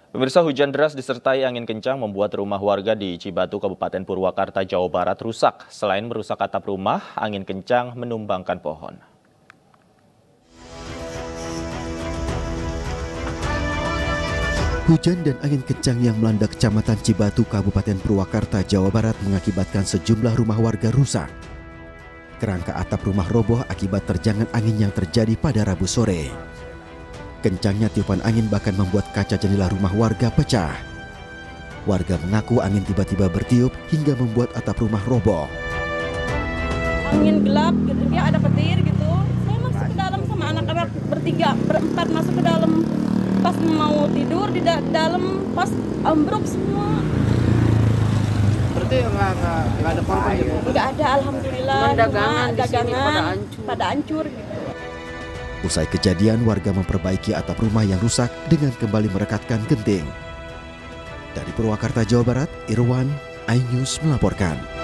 Pemirsa, hujan deras disertai angin kencang membuat rumah warga di Cibatu, Kabupaten Purwakarta, Jawa Barat rusak. Selain merusak atap rumah, angin kencang menumbangkan pohon. Hujan dan angin kencang yang melanda Kecamatan Cibatu, Kabupaten Purwakarta, Jawa Barat mengakibatkan sejumlah rumah warga rusak. Kerangka atap rumah roboh akibat terjangan angin yang terjadi pada Rabu sore. Kencangnya tiupan angin bahkan membuat kaca jendela rumah warga pecah. Warga mengaku angin tiba-tiba bertiup hingga membuat atap rumah roboh. Angin gelap gitu, dia ada petir gitu. Saya masuk ke dalam sama anak-anak berempat masuk ke dalam. Pas mau tidur di dalam pas ambruk semua. Berarti nggak ada korban gitu? Nggak ada, alhamdulillah. Dagangan pada hancur gitu. Usai kejadian, warga memperbaiki atap rumah yang rusak dengan kembali merekatkan genting. Dari Purwakarta, Jawa Barat, Irwan, iNews melaporkan.